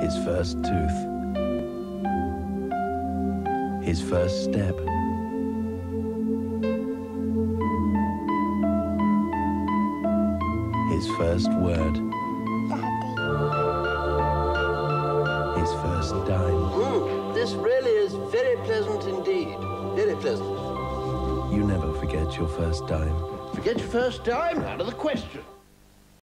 His first tooth. His first step. His first word. His first dime. This really is very pleasant indeed. Very pleasant. You never forget your first dime. Forget your first dime? Out of the question.